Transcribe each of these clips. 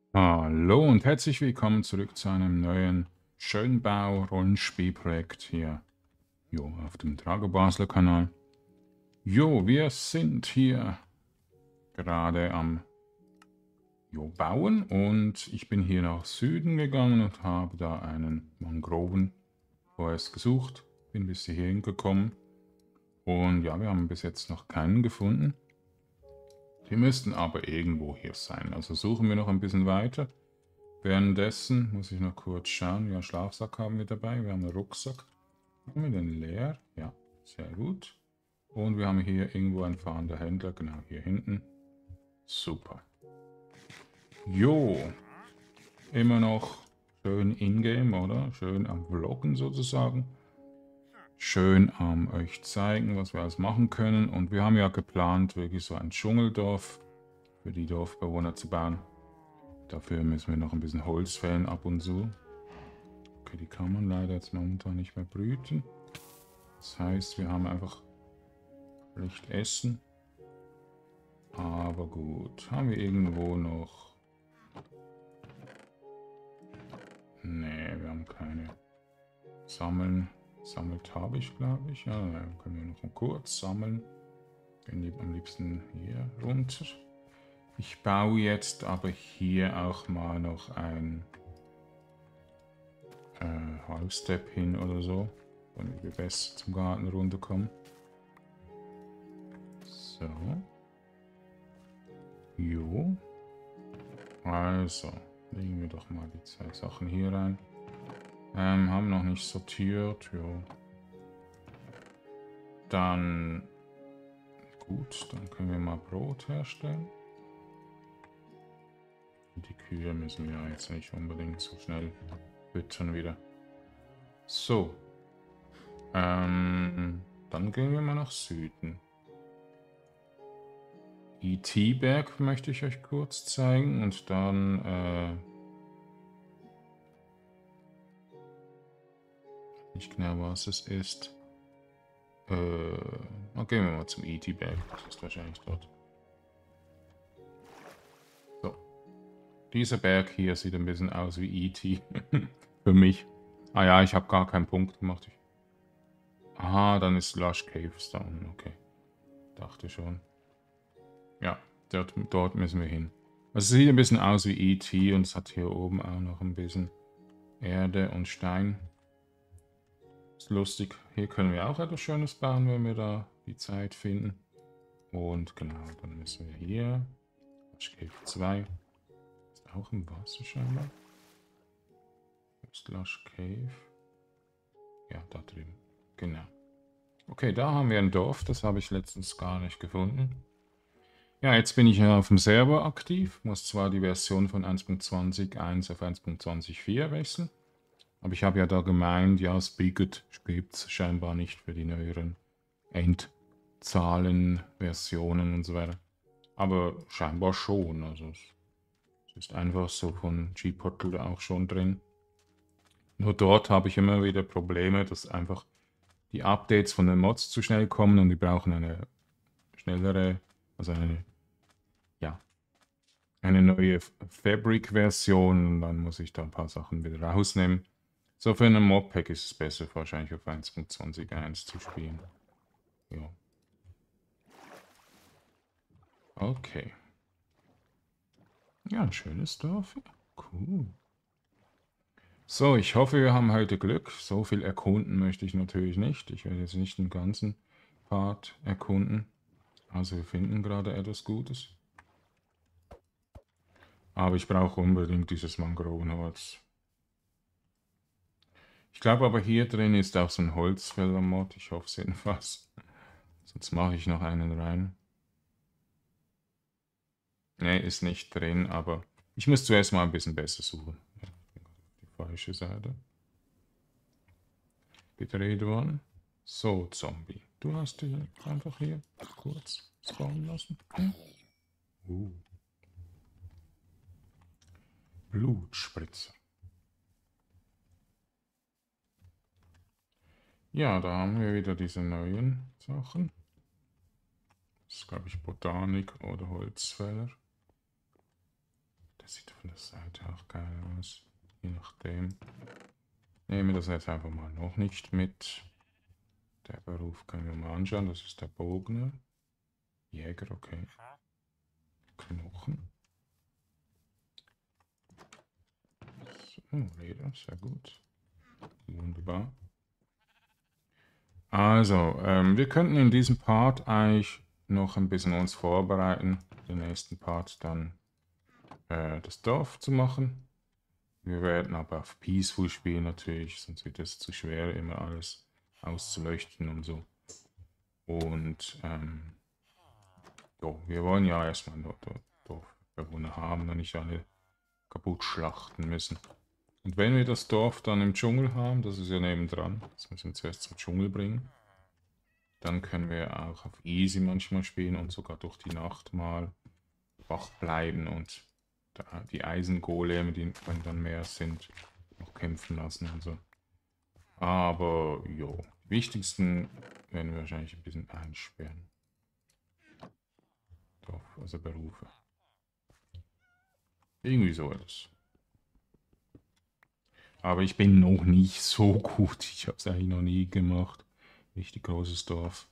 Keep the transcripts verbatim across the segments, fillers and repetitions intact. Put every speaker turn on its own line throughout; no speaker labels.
Hallo und herzlich willkommen zurück zu einem neuen Schönbau-Rollenspielprojekt hier jo, auf dem Drago Basler Kanal. Jo, wir sind hier gerade am jo, Bauen und ich bin hier nach Süden gegangen und habe da einen Mangrovenforest gesucht. Bin bis hierhin gekommen und ja, wir haben bis jetzt noch keinen gefunden. Die müssten aber irgendwo hier sein, also suchen wir noch ein bisschen weiter. Währenddessen muss ich noch kurz schauen. Ja, Schlafsack haben wir dabei. Wir haben einen Rucksack. Haben wir den leer? Ja, sehr gut. Und wir haben hier irgendwo einen fahrenden Händler. Genau, hier hinten. Super. Jo. Immer noch schön in-game, oder? Schön am Vloggen sozusagen. Schön am ähm, euch zeigen, was wir alles machen können. Und wir haben ja geplant, wirklich so ein Dschungeldorf für die Dorfbewohner zu bauen. Dafür müssen wir noch ein bisschen Holz fällen ab und zu. Okay, die kann man leider jetzt momentan nicht mehr brüten. Das heißt, wir haben einfach schlecht Essen. Aber gut. Haben wir irgendwo noch... Nee, wir haben keine. Sammeln. Sammelt habe ich, glaube ich. Ja, dann können wir noch mal kurz sammeln. Gehen am liebsten hier runter. Ich baue jetzt aber hier auch mal noch ein äh, Half-Step hin oder so, damit wir besser zum Garten runterkommen. So. Jo. Also, legen wir doch mal die zwei Sachen hier rein. Ähm, haben noch nicht sortiert, jo. Dann, gut, dann können wir mal Brot herstellen. Die Kühe müssen wir jetzt nicht unbedingt so schnell füttern wieder. So. Ähm, dann gehen wir mal nach Süden. E T-Berg möchte ich euch kurz zeigen und dann äh, nicht genau was es ist. Äh, dann gehen wir mal zum E T-Berg. Das ist wahrscheinlich dort. So. Dieser Berg hier sieht ein bisschen aus wie E T für mich. Ah ja, ich habe gar keinen Punkt gemacht. Ich Aha, dann ist Lush Caves da. Okay. Dachte schon. Ja, dort, dort müssen wir hin. Also es sieht ein bisschen aus wie E T und es hat hier oben auch noch ein bisschen Erde und Stein. Ist lustig. Hier können wir auch etwas Schönes bauen, wenn wir da die Zeit finden. Und genau, dann müssen wir hier. Lush Cave zwei. Ist auch im Wasser scheinbar. Wo ist Lush Cave? Ja, da drüben. Genau. Okay, da haben wir ein Dorf. Das habe ich letztens gar nicht gefunden. Ja, jetzt bin ich ja auf dem Server aktiv. Muss zwar die Version von eins Punkt zwanzig Punkt eins auf eins Punkt zwanzig Punkt vier wechseln. Aber ich habe ja da gemeint, ja, Spigot gibt es scheinbar nicht für die neueren Endzahlen, Versionen und so weiter. Aber scheinbar schon. Also es ist einfach so von G-Portal auch schon drin. Nur dort habe ich immer wieder Probleme, dass einfach die Updates von den Mods zu schnell kommen und die brauchen eine schnellere, also eine, ja, eine neue Fabric-Version und dann muss ich da ein paar Sachen wieder rausnehmen. So, für einen Modpack ist es besser, wahrscheinlich auf eins Punkt zwanzig Punkt eins zu spielen. Ja. Okay. Ja, ein schönes Dorf. Cool. So, ich hoffe, wir haben heute Glück. So viel erkunden möchte ich natürlich nicht. Ich werde jetzt nicht den ganzen Part erkunden. Also wir finden gerade etwas Gutes. Aber ich brauche unbedingt dieses Mangrovenholz. Ich glaube aber hier drin ist auch so ein Holzfäller-Mod. Ich hoffe es jedenfalls. Sonst mache ich noch einen rein. Ne, ist nicht drin, aber ich muss zuerst mal ein bisschen besser suchen. Ja, die falsche Seite. Gedreht worden. So, Zombie. Du hast dich einfach hier kurz spawnen lassen. Hm? Uh. Blutspritzer. Ja, da haben wir wieder diese neuen Sachen. Das ist, glaube ich, Botanik oder Holzfäller. Das sieht von der Seite auch geil aus. Je nachdem. Nehme das jetzt einfach mal noch nicht mit. Der Beruf können wir mal anschauen. Das ist der Bogner. Jäger, okay. Knochen. So, Leder, sehr gut. Wunderbar. Also, ähm, wir könnten in diesem Part eigentlich noch ein bisschen uns vorbereiten, den nächsten Part dann äh, das Dorf zu machen. Wir werden aber auf Peaceful spielen natürlich, sonst wird es zu schwer, immer alles auszuleuchten und so. Und ähm, jo, wir wollen ja erstmal nur Dorfbewohner haben und nicht alle kaputt schlachten müssen. Und wenn wir das Dorf dann im Dschungel haben, das ist ja nebendran, das müssen wir zuerst zum Dschungel bringen, dann können wir auch auf Easy manchmal spielen und sogar durch die Nacht mal wach bleiben und die Eisengoleme, die wenn dann mehr sind, noch kämpfen lassen und so. Aber jo, die wichtigsten werden wir wahrscheinlich ein bisschen einsperren. Dorf, also Berufe. Irgendwie so etwas. Aber ich bin noch nicht so gut. Ich habe es eigentlich noch nie gemacht. Richtig großes Dorf.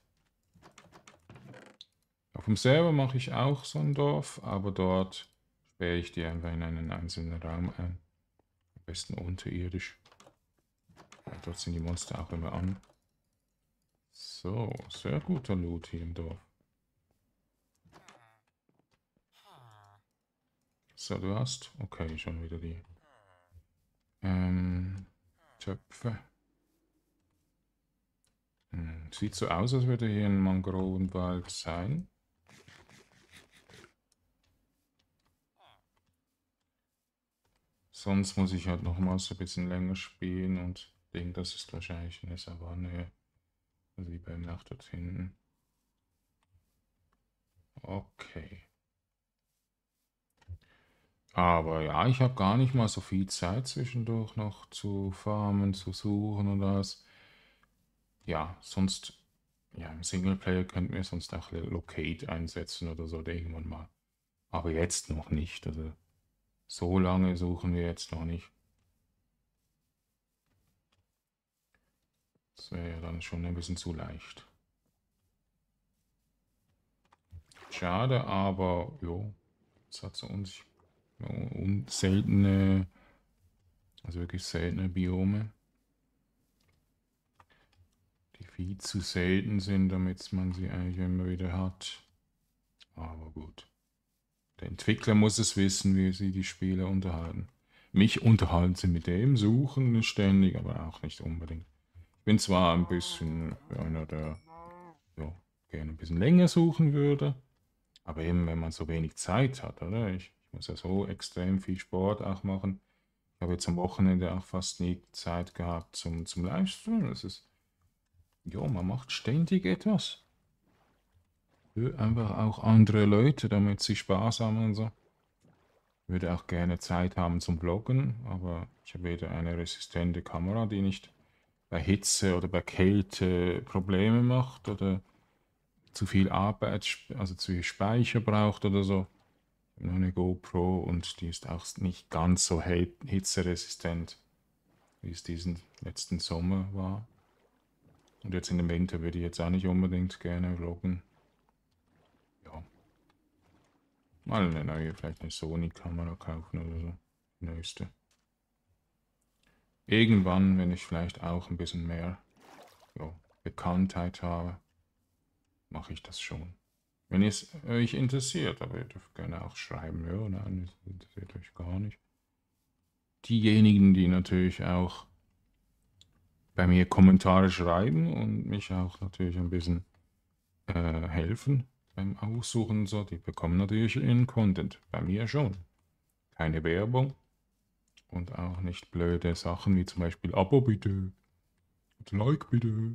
Auf dem Server mache ich auch so ein Dorf, aber dort sperre ich die einfach in einen einzelnen Raum ein. Am besten unterirdisch. Ja, dort sind die Monster auch immer an. So, sehr guter Loot hier im Dorf. So, du hast? Okay, schon wieder die ähm, Töpfe. Hm, sieht so aus, als würde hier ein Mangrovenwald sein. Sonst muss ich halt nochmals ein bisschen länger spielen und denke, das ist wahrscheinlich eine Savanne. Also wie beim Nacht dort hinten. Okay. Aber ja, ich habe gar nicht mal so viel Zeit zwischendurch noch zu farmen, zu suchen und das. Ja, sonst, ja, im Singleplayer könnten wir sonst auch Locate einsetzen oder so irgendwann mal. Aber jetzt noch nicht. Also so lange suchen wir jetzt noch nicht. Das wäre ja dann schon ein bisschen zu leicht. Schade, aber jo, es hat so uns un seltene, also wirklich seltene Biome, die viel zu selten sind, damit man sie eigentlich immer wieder hat. Aber gut. Der Entwickler muss es wissen, wie sie die Spieler unterhalten. Mich unterhalten sie mit dem Suchen ständig, aber auch nicht unbedingt. Ich bin zwar ein bisschen einer, der ja, gerne ein bisschen länger suchen würde, aber eben, wenn man so wenig Zeit hat, oder? Ich, ich muss ja so extrem viel Sport auch machen. Ich habe jetzt am Wochenende auch fast nie Zeit gehabt zum, zum Livestream. Das ist, ja, man macht ständig etwas. Für einfach auch andere Leute, damit sie Spaß haben und so. Ich würde auch gerne Zeit haben zum Vloggen, aber ich habe weder eine resistente Kamera, die nicht bei Hitze oder bei Kälte Probleme macht oder zu viel Arbeit, also zu viel Speicher braucht oder so. Ich habe noch eine GoPro und die ist auch nicht ganz so hitzeresistent, wie es diesen letzten Sommer war. Und jetzt in dem Winter würde ich jetzt auch nicht unbedingt gerne vloggen. Ja. Mal eine neue, vielleicht eine Sony-Kamera kaufen oder so. Die neueste. Irgendwann, wenn ich vielleicht auch ein bisschen mehr ja, Bekanntheit habe, mache ich das schon. Wenn es euch interessiert, aber ihr dürft gerne auch schreiben, ja, nein, das interessiert euch gar nicht. Diejenigen, die natürlich auch bei mir Kommentare schreiben und mich auch natürlich ein bisschen äh, helfen beim Aussuchen und so, die bekommen natürlich ihren Content. Bei mir schon. Keine Werbung und auch nicht blöde Sachen wie zum Beispiel Abo bitte und Like bitte.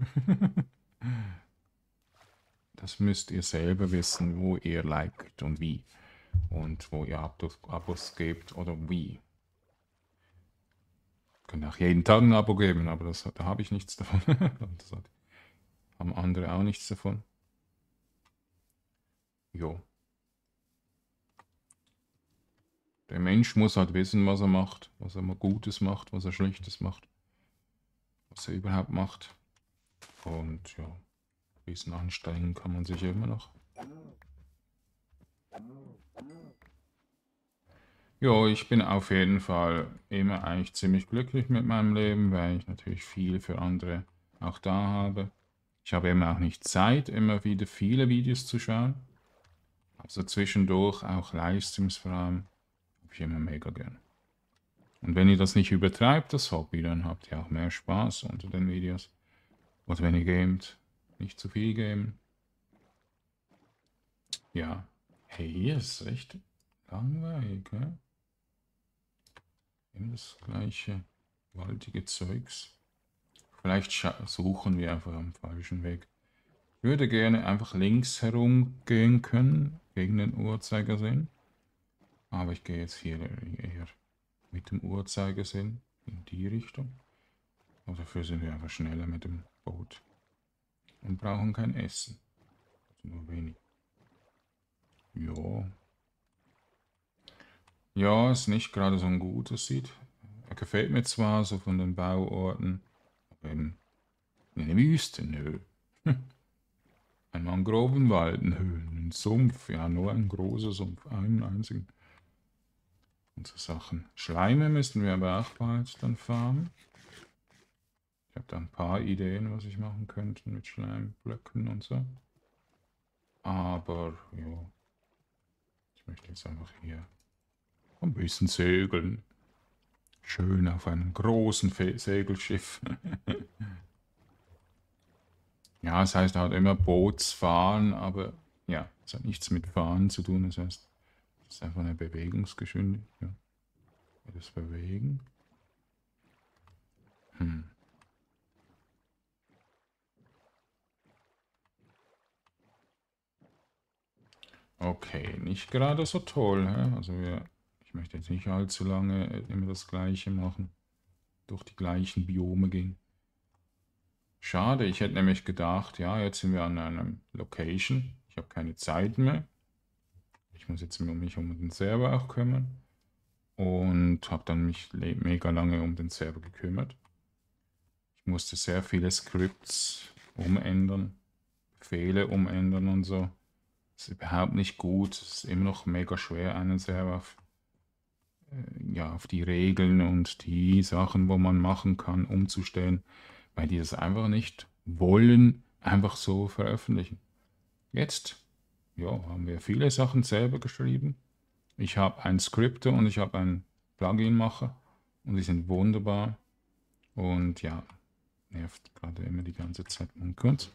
Das müsst ihr selber wissen, wo ihr liked und wie. Und wo ihr Abos, Abos gebt oder wie. Ihr könnt auch jeden Tag ein Abo geben, aber das, da habe ich nichts davon. Das haben andere auch nichts davon. Jo. Der Mensch muss halt wissen, was er macht, was er mal Gutes macht, was er Schlechtes macht, was er überhaupt macht. Und ja, ein bisschen anstrengen kann man sich immer noch. Ja, ich bin auf jeden Fall immer eigentlich ziemlich glücklich mit meinem Leben, weil ich natürlich viel für andere auch da habe. Ich habe immer auch nicht Zeit, immer wieder viele Videos zu schauen. Also zwischendurch auch Livestreams vor allem, habe ich immer mega gern. Und wenn ihr das nicht übertreibt, das Hobby, dann habt ihr auch mehr Spaß unter den Videos. Oder wenn ihr gamet, nicht zu viel gamen. Ja, hey, hier ist echt langweilig, ne? Immer das gleiche gewaltige Zeugs. Vielleicht suchen wir einfach am falschen Weg. Ich würde gerne einfach links herum gehen können, gegen den Uhrzeigersinn. Aber ich gehe jetzt hier eher mit dem Uhrzeigersinn in die Richtung. Aber dafür sind wir einfach schneller mit dem Boot. Und brauchen kein Essen. Also nur wenig. Ja. Ja, ist nicht gerade so ein gutes Sieht. Er gefällt mir zwar so von den Bauorten, aber in, in der Wüste, nö. Ein Mangrovenwald, nö. Ein Sumpf, ja, nur ein großer Sumpf, einen einzigen. Und so Sachen. Schleime müssten wir aber auch bald dann farmen. Ich habe da ein paar Ideen, was ich machen könnte mit Schleimblöcken und so. Aber, ja. Ich möchte jetzt einfach hier ein bisschen segeln. Schön auf einem großen Fe Segelschiff. Ja, es heißt halt immer Bootsfahren, aber ja, es hat nichts mit Fahren zu tun. Das heißt, es ist einfach eine Bewegungsgeschwindigkeit. Ja. Das Bewegen. Hm. Okay, nicht gerade so toll. Hä? Also wir, ich möchte jetzt nicht allzu lange immer das Gleiche machen. Durch die gleichen Biome gehen. Schade, ich hätte nämlich gedacht, ja, jetzt sind wir an einem Location. Ich habe keine Zeit mehr. Ich muss jetzt mich um den Server auch kümmern. Und habe dann mich mega lange um den Server gekümmert. Ich musste sehr viele Scripts umändern, Befehle umändern und so. Das ist überhaupt nicht gut. Es ist immer noch mega schwer, einen Server auf, äh, ja, auf die Regeln und die Sachen, wo man machen kann, umzustellen, weil die das einfach nicht wollen, einfach so veröffentlichen. Jetzt, ja, haben wir viele Sachen selber geschrieben. Ich habe einen Scripter und ich habe einen Plugin-Macher und die sind wunderbar. Und ja, nervt gerade immer die ganze Zeit. Mal kurz.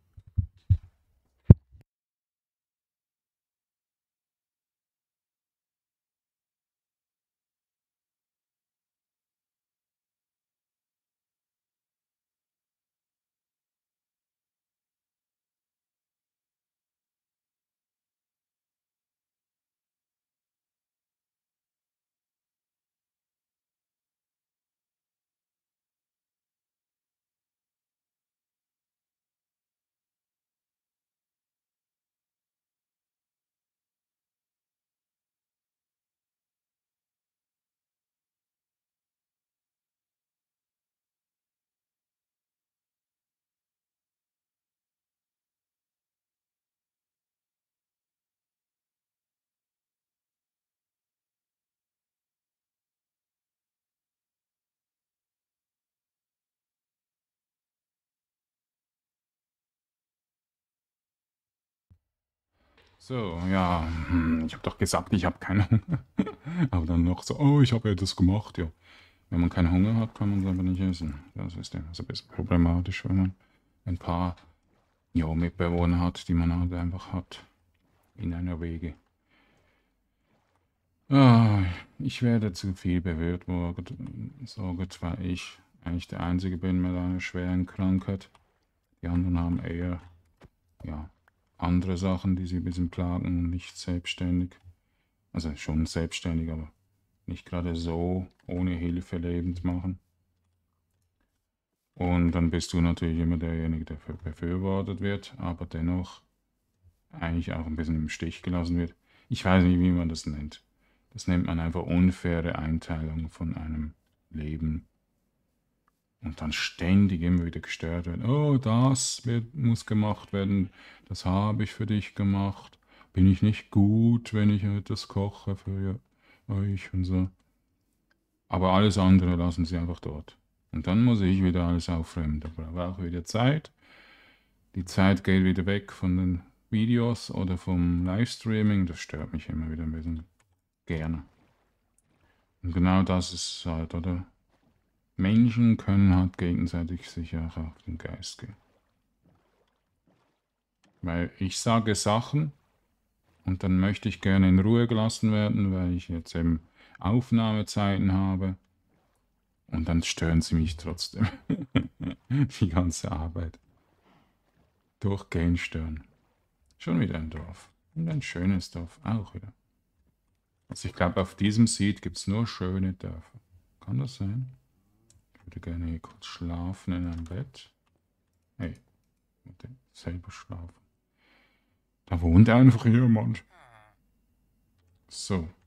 So, ja, ich habe doch gesagt, ich habe keinen Hunger. Aber dann noch so, oh, ich habe ja das gemacht, ja. Wenn man keinen Hunger hat, kann man es aber nicht essen. Das ist ja so ein bisschen problematisch, wenn man ein paar ja, Mitbewohner hat, die man halt einfach hat in einer Wege. Ah, ich werde zu viel berührt worden, weil ich eigentlich der Einzige bin mit einer schweren Krankheit. Die anderen haben eher, ja, andere Sachen, die sie ein bisschen plagen und nicht selbstständig. Also schon selbstständig, aber nicht gerade so ohne Hilfe lebend machen. Und dann bist du natürlich immer derjenige, der befürwortet wird, aber dennoch eigentlich auch ein bisschen im Stich gelassen wird. Ich weiß nicht, wie man das nennt. Das nennt man einfach unfaire Einteilung von einem Leben. Und dann ständig immer wieder gestört werden. Oh, das wird, muss gemacht werden. Das habe ich für dich gemacht. Bin ich nicht gut, wenn ich etwas koche für euch und so. Aber alles andere lassen sie einfach dort. Und dann muss ich wieder alles aufräumen. Da brauche ich auch wieder Zeit. Die Zeit geht wieder weg von den Videos oder vom Livestreaming. Das stört mich immer wieder ein bisschen gerne. Und genau das ist halt, oder? Menschen können halt gegenseitig sich auch auf den Geist gehen. Weil ich sage Sachen und dann möchte ich gerne in Ruhe gelassen werden, weil ich jetzt eben Aufnahmezeiten habe. Und dann stören sie mich trotzdem. Die ganze Arbeit. Durchgehend stören. Schon wieder ein Dorf. Und ein schönes Dorf auch wieder. Also ich glaube, auf diesem Seed gibt es nur schöne Dörfer. Kann das sein? Ich würde gerne hier kurz schlafen in einem Bett. Hey, ich würde selber schlafen. Da wohnt einfach jemand. So.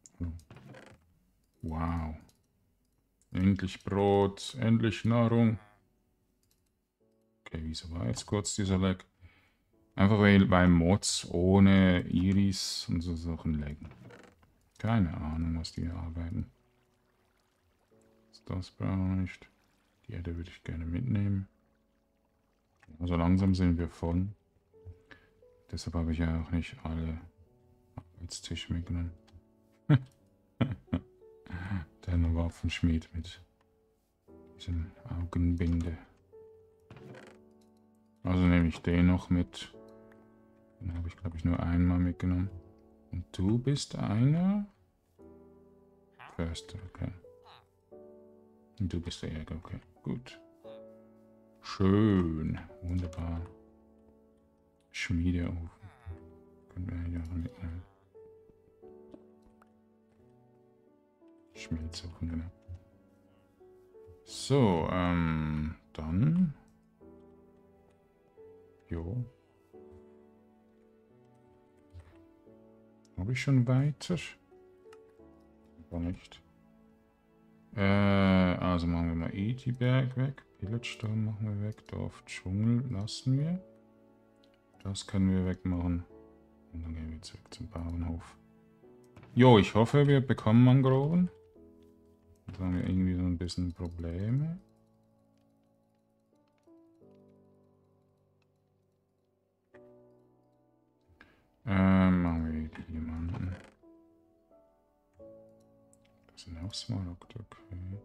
Wow. Endlich Brot, endlich Nahrung. Okay, wieso war jetzt kurz dieser Lag? Einfach weil, weil Mods ohne Iris und so Sachen laggen. Keine Ahnung, was die hier arbeiten. Das brauchen wir nicht. Die Erde würde ich gerne mitnehmen. Also langsam sind wir voll. Deshalb habe ich ja auch nicht alle Arbeitstische mitgenommen. Der Waffenschmied mit diesem Augenbinde. Also nehme ich den noch mit. Den habe ich, glaube ich, nur einmal mitgenommen. Und du bist einer? Förster, okay. Und du bist der Jäger, okay. Gut. Schön. Wunderbar. Schmiedeofen. Können wir hier auch mitnehmen. Schmelzofen, genau. So, ähm, dann. Jo. Habe ich schon weiter? Aber nicht. Äh, also machen wir mal Iti-Berg weg. Pillagestone machen wir weg. Dorf Dschungel lassen wir. Das können wir wegmachen. Und dann gehen wir zurück zum Bauernhof. Jo, ich hoffe, wir bekommen Mangroven. Jetzt haben wir irgendwie so ein bisschen Probleme. Ähm, machen wir die Diamanten. Das sind auch Smaragd, okay.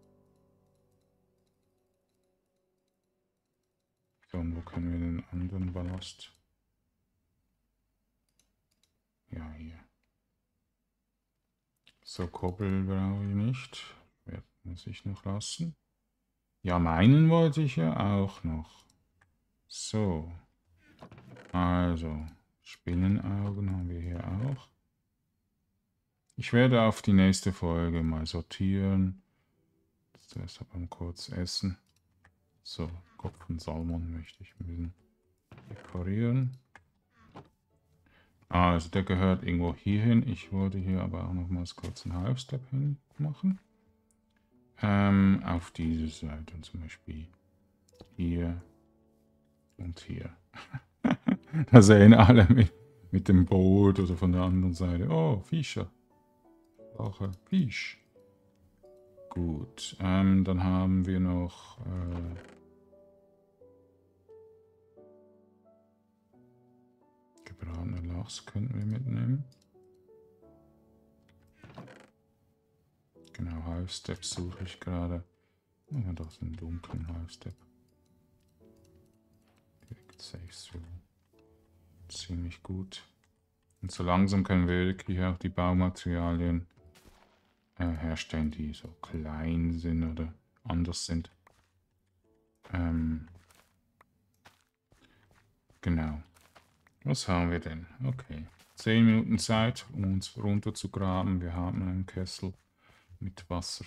So, und wo können wir den anderen Ballast? Ja, hier. So, Koppel brauche ich nicht. Wer muss ich noch lassen? Ja, meinen wollte ich ja auch noch. So. Also, Spinnenaugen haben wir hier auch. Ich werde auf die nächste Folge mal sortieren. Zuerst aber kurz essen. So, Kopf von Salmon möchte ich ein bisschen dekorieren. Also der gehört irgendwo hier hin. Ich wollte hier aber auch nochmals kurz einen Half-Step hin machen. Ähm, auf diese Seite zum Beispiel hier und hier. Da sehen alle mit, mit dem Boot oder von der anderen Seite. Oh, Fischer. Auch ein Fisch. Gut, ähm, dann haben wir noch äh, gebratene Lachs könnten wir mitnehmen. Genau, Half-Step suche ich gerade. Ja, doch so einen dunklen Half-Step. Direkt safe through. Ziemlich gut. Und so langsam können wir wirklich auch die Baumaterialien äh, herstellen, die so klein sind oder anders sind. Ähm, genau. Was haben wir denn? Okay. zehn Minuten Zeit, um uns runter zu graben. Wir haben einen Kessel mit Wasser.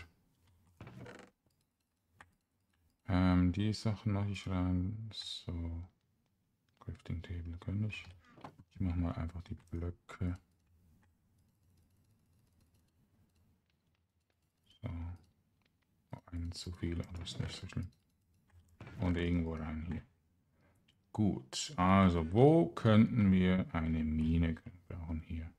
Ähm, die Sachen mache ich rein. So. Crafting Table kann ich. Ich mache mal einfach die Blöcke. Wenn zu viel, aber ist nicht so schlimm. Und irgendwo rein hier. Gut, also wo könnten wir eine Mine brauchen? Hier.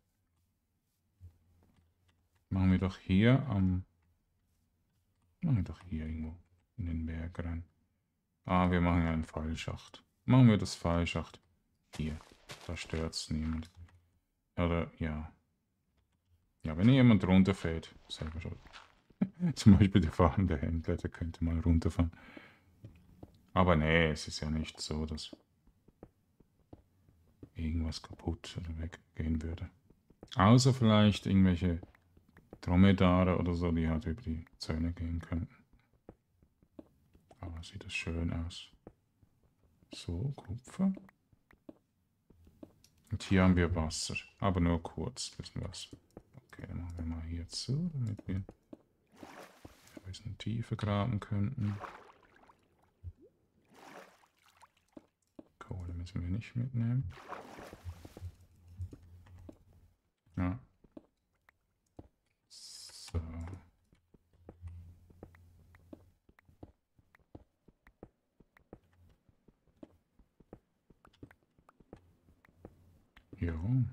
Machen wir doch hier am... Machen wir doch hier irgendwo in den Berg rein. Ah, wir machen einen Pfeilschacht. Machen wir das Pfeilschacht hier. Da stört es niemand. Oder, ja. Ja, wenn jemand runterfällt, selber schon. Zum Beispiel der fahrende Händler, der könnte mal runterfahren. Aber nee, es ist ja nicht so, dass irgendwas kaputt oder weggehen würde. Außer vielleicht irgendwelche Dromedare oder so, die halt über die Zäune gehen könnten. Aber sieht das schön aus. So, Kupfer. Und hier haben wir Wasser, aber nur kurz, bisschen Wasser. Okay, dann machen wir mal hier zu, damit wir ein bisschen tiefer graben könnten. Kohle müssen wir nicht mitnehmen. Ja. So. Jo.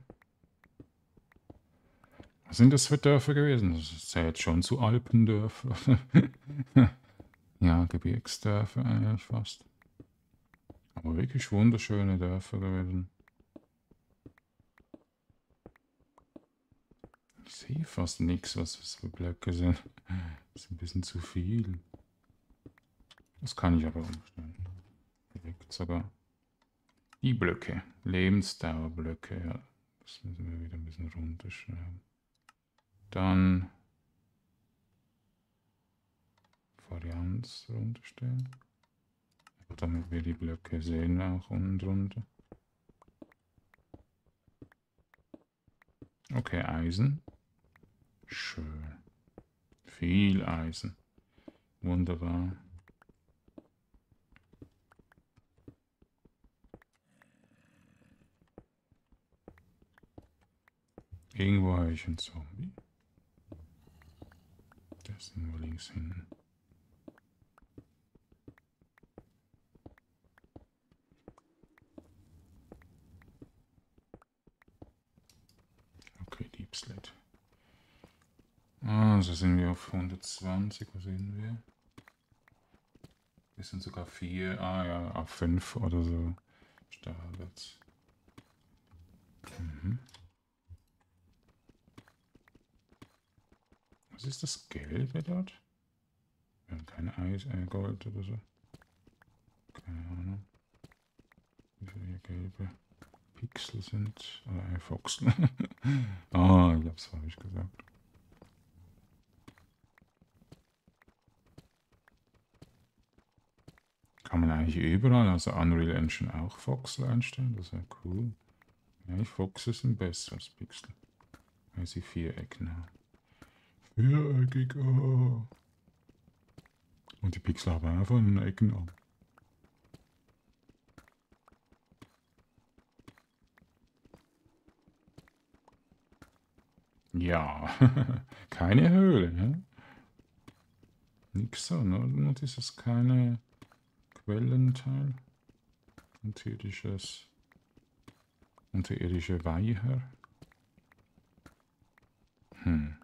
Was sind das für Dörfer gewesen? Das zählt schon zu Alpendörfern. Ja, Gebirgsdörfer eigentlich fast. Aber wirklich wunderschöne Dörfer gewesen. Ich sehe fast nichts, was das für Blöcke sind. Das ist ein bisschen zu viel. Das kann ich aber umstellen. Direkt sogar. Die Blöcke. Lebensdauerblöcke, ja. Das müssen wir wieder ein bisschen runterschreiben. Dann Varianz runterstellen. Damit wir die Blöcke sehen auch unten drunter. Okay, Eisen. Schön. Viel Eisen. Wunderbar. Irgendwo habe ich einen Zombie. Der ist irgendwo links hinten. Okay, Deep Slate. Also sind wir auf hundertzwanzig, wo sind wir? Wir sind sogar vier, ah ja, auf fünf oder so. Startet. Mhm. Was ist das Gelbe dort? Wir haben kein Eis, äh, Gold oder so. Keine Ahnung. Wie viele gelbe Pixel sind. Oder ein Voxel. Ah, oh, ich hab's falsch gesagt. Kann man eigentlich überall, also Unreal Engine auch Voxel einstellen? Das wäre cool. Ja, Voxel sind besser als Pixel. Weil sie Vierecken haben. Viereckig, oh. Und die Pixel haben auch von den Ecken an. Ja, keine Höhle, ne? Nix so, nur, nur dieses kleine Quellenteil. Unterirdisches, unterirdische Weiher. Hm.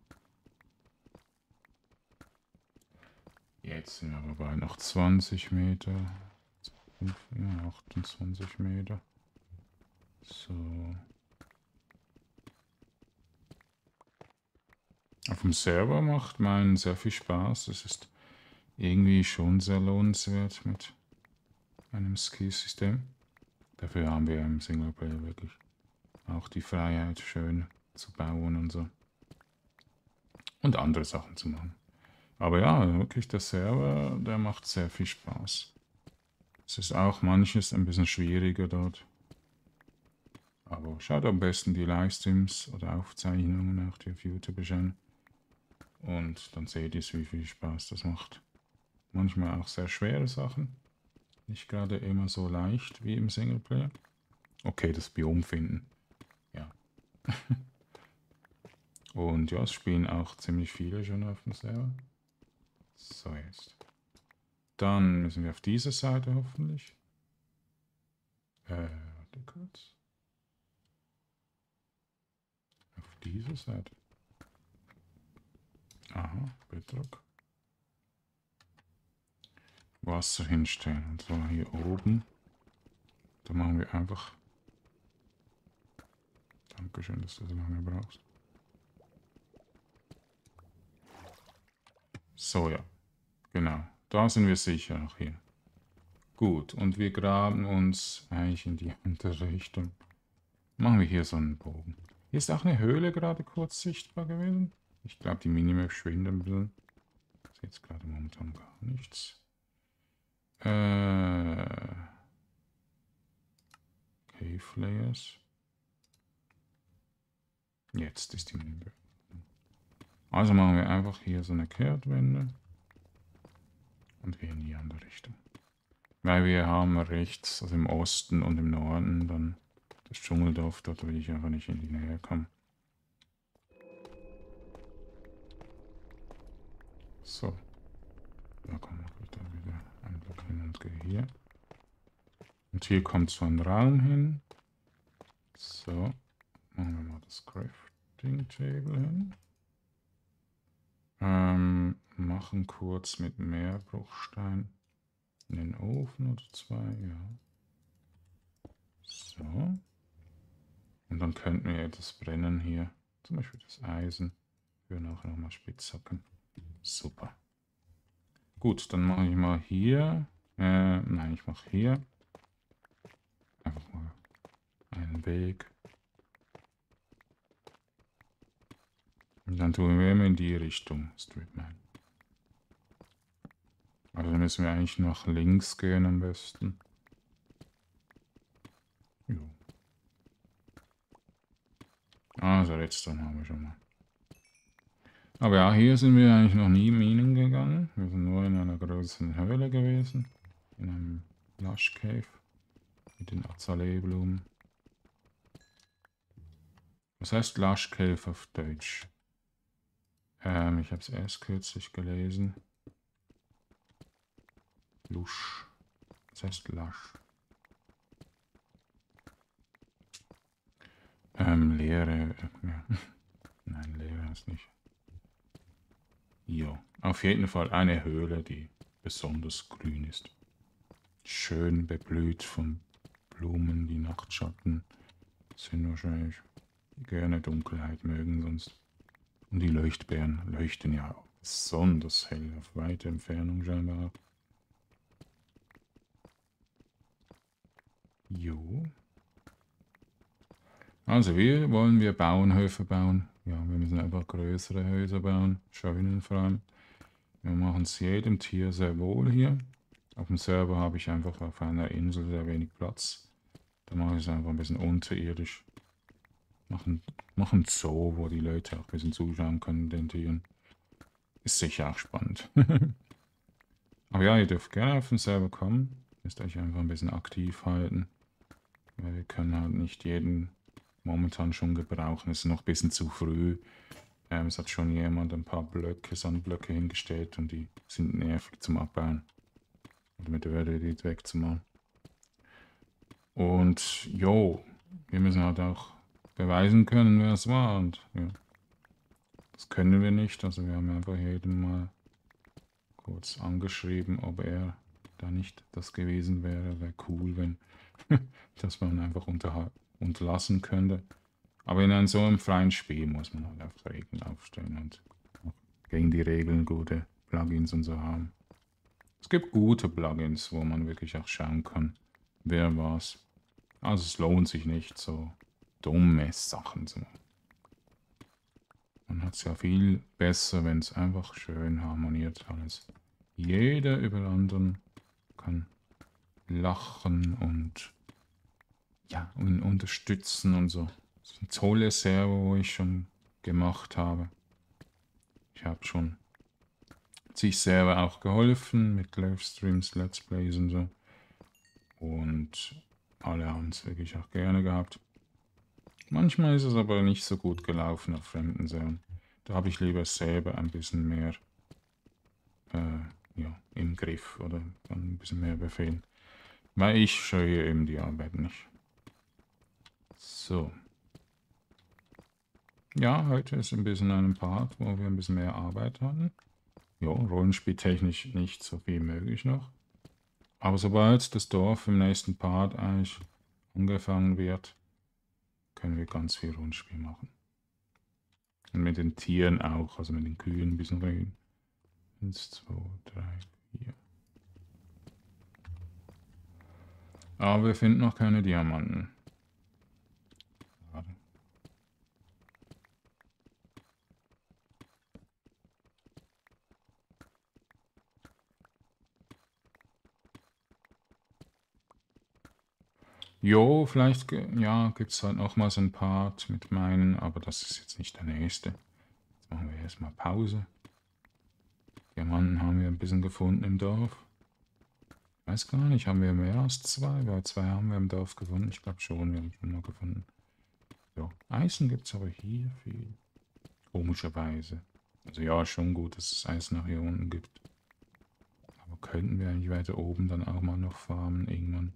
Jetzt sind wir aber bei noch zwanzig Meter. Ja, achtundzwanzig Meter. So. Auf dem Server macht meinen sehr viel Spaß. Es ist irgendwie schon sehr lohnenswert mit einem Skill-System. Dafür haben wir im Singleplayer wirklich auch die Freiheit, schön zu bauen und so. Und andere Sachen zu machen. Aber ja, wirklich der Server, der macht sehr viel Spaß. Es ist auch manches ein bisschen schwieriger dort. Aber schaut am besten die Livestreams oder Aufzeichnungen auch die auf YouTube erscheinen. Und dann seht ihr, wie viel Spaß das macht. Manchmal auch sehr schwere Sachen. Nicht gerade immer so leicht wie im Singleplayer. Okay, das Biom finden. Ja. Und ja, es spielen auch ziemlich viele schon auf dem Server. So, jetzt. Dann müssen wir auf diese Seite hoffentlich. Äh, warte kurz. Auf diese Seite. Aha, Bettdruck. Wasser hinstellen. Und zwar hier oben. Da machen wir einfach. Dankeschön, dass du so lange brauchst. So, ja. Genau. Da sind wir sicher auch hier. Gut, und wir graben uns eigentlich in die andere Richtung. Machen wir hier so einen Bogen. Hier ist auch eine Höhle gerade kurz sichtbar gewesen. Ich glaube, die Minimap schwindet ein bisschen. Ich sehe jetzt gerade momentan gar nichts. Äh, Cave Layers. Jetzt ist die Minimap. Also machen wir einfach hier so eine Kehrtwende. Und gehen hier in die Richtung. Weil wir haben rechts, also im Osten und im Norden, dann das Dschungeldorf. Dort will ich einfach nicht in die Nähe kommen. So. Da kommen wir dann wieder einen Block hin und gehe hier. Und hier kommt so ein Raum hin. So. Machen wir mal das Crafting Table hin. Ähm, machen kurz mit mehr Bruchstein in den Ofen oder zwei, ja. So. Und dann könnten wir etwas brennen hier. Zum Beispiel das Eisen. Wir nachher nochmal Spitzhacken. Super. Gut, dann mache ich mal hier. Äh, nein, ich mache hier. Einfach mal einen Weg. Und dann tun wir immer in die Richtung Stripmine. Also dann müssen wir eigentlich nach links gehen am besten. Jo. Also Redstone haben wir schon mal. Aber ja, hier sind wir eigentlich noch nie Minen gegangen. Wir sind nur in einer größeren Höhle gewesen. In einem Lush Cave. Mit den Azalee-Blumen. Was heißt Lush Cave auf Deutsch? Ähm, ich habe es erst kürzlich gelesen. Lush. Das heißt Lush. Ähm, leere. Ja. Nein, leere ist nicht. Ja, auf jeden Fall eine Höhle, die besonders grün ist. Schön beblüht von Blumen, die Nachtschatten sind wahrscheinlich, die gerne Dunkelheit mögen sonst. Und die Leuchtbeeren leuchten ja auch besonders hell auf weite Entfernung scheinbar. Jo. Also wir wollen wir Bauernhöfe bauen. Ja, wir müssen einfach größere Häuser bauen. Scheunen vor allem. Wir machen es jedem Tier sehr wohl hier. Auf dem Server habe ich einfach auf einer Insel sehr wenig Platz. Da mache ich es einfach ein bisschen unterirdisch. Machen, machen Zoo, wo die Leute auch ein bisschen zuschauen können, den Tieren. Ist sicher auch spannend. Aber ja, ihr dürft gerne auf den Server kommen. Müsst euch einfach ein bisschen aktiv halten. Weil wir können halt nicht jeden momentan schon gebrauchen. Es ist noch ein bisschen zu früh. Ähm, es hat schon jemand ein paar Blöcke, Sandblöcke hingestellt und die sind nervig zum Abbauen. Und mit Erodiet wegzumachen. Und jo, wir müssen halt auch beweisen können, wer es war. Und ja, das können wir nicht. Also wir haben einfach jeden mal kurz angeschrieben, ob er da nicht das gewesen wäre. Wäre cool, wenn das man einfach unter, unterlassen könnte. Aber in einem so einem freien Spiel muss man halt auf Regeln aufstellen und gegen die Regeln gute Plugins und so haben. Es gibt gute Plugins, wo man wirklich auch schauen kann, wer war's. Also es lohnt sich nicht, so dumme Sachen zu machen. Man hat es ja viel besser, wenn es einfach schön harmoniert alles. Jeder über den anderen kann lachen und ja, und unterstützen und so. Das sind tolle Server, wo ich schon gemacht habe. Ich habe schon sich selber auch geholfen mit Livestreams, Let's Plays und so. Und alle haben es wirklich auch gerne gehabt. Manchmal ist es aber nicht so gut gelaufen auf fremden Servern. Da habe ich lieber selber ein bisschen mehr äh, Griff oder dann ein bisschen mehr Befehl. Weil ich scheue eben die Arbeit nicht. So. Ja, heute ist ein bisschen ein Part, wo wir ein bisschen mehr Arbeit hatten. Jo, rollenspieltechnisch nicht so viel möglich noch. Aber sobald das Dorf im nächsten Part eigentlich angefangen wird, können wir ganz viel Rollenspiel machen. Und mit den Tieren auch, also mit den Kühen ein bisschen reden. Eins, zwei, drei, vier. Aber wir finden noch keine Diamanten. Schade. Jo, vielleicht ja, gibt es halt noch mal so ein Part mit meinen, aber das ist jetzt nicht der nächste. Jetzt machen wir erstmal Pause. Diamanten haben wir ein bisschen gefunden im Dorf. Ich weiß gar nicht, haben wir mehr als zwei? Weil zwei haben wir im Dorf gefunden. Ich glaube schon, wir haben schon mal gefunden. So, Eisen gibt es aber hier viel. Komischerweise. Also ja, schon gut, dass es Eisen nach hier unten gibt. Aber könnten wir eigentlich weiter oben dann auch mal noch farmen irgendwann.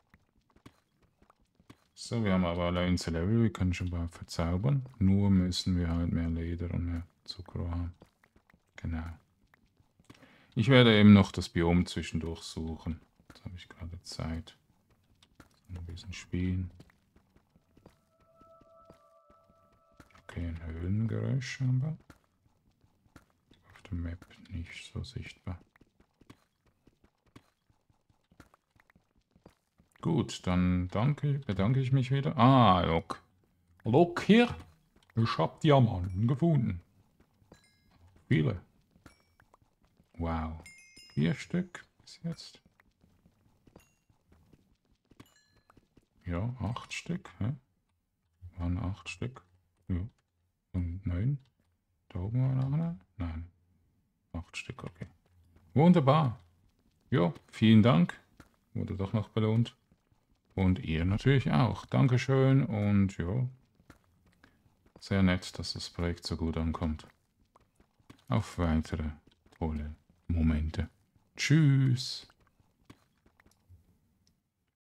So, wir haben aber allein zu Level, wir können schon mal verzaubern. Nur müssen wir halt mehr Leder und mehr Zucker haben. Genau. Ich werde eben noch das Biom zwischendurch suchen. Jetzt habe ich gerade Zeit. Ein bisschen spielen. Okay, ein Höhlengeräusch scheinbar. Auf der Map nicht so sichtbar. Gut, dann danke, bedanke ich mich wieder. Ah, look. Look hier. Ich habe Diamanten gefunden. Viele. Wow. Vier Stück bis jetzt. Ja, acht Stück. Hä? Waren acht Stück. Ja. Und neun. Da oben war noch einer? Nein. Acht Stück, okay. Wunderbar. Ja, vielen Dank. Wurde doch noch belohnt. Und ihr natürlich auch. Dankeschön und ja, sehr nett, dass das Projekt so gut ankommt. Auf weitere tolle Momente. Tschüss.